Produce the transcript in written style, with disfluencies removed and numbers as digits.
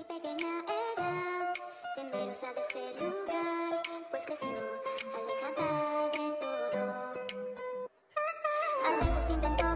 pequeña era temerosa de este lugar, pues creció alejada de todo. A veces intentó